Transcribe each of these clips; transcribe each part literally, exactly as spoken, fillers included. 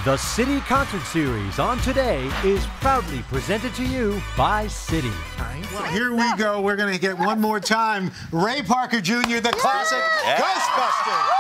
The City Concert Series on Today is proudly presented to you by City. Well, here we go. We're going to get one more time. Ray Parker Junior, the classic Yeah. Ghostbusters.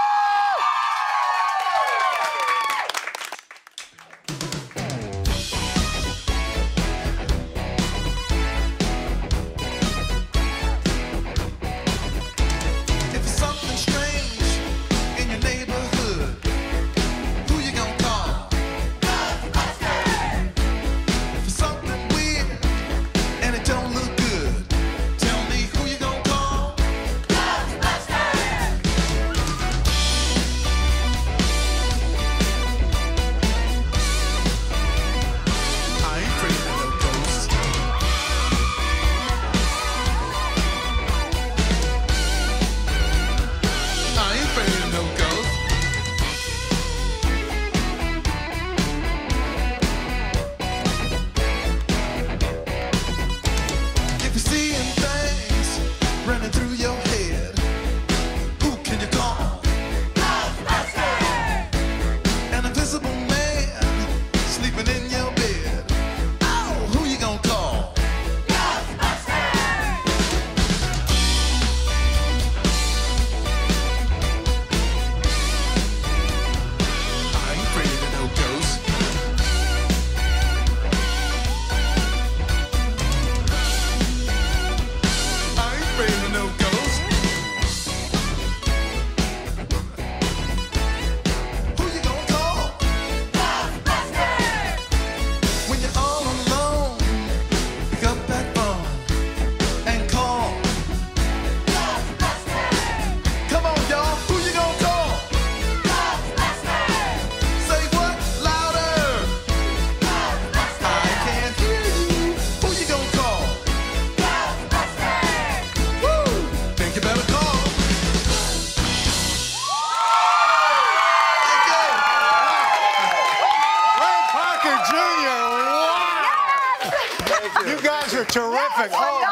You guys are terrific. Yes, oh,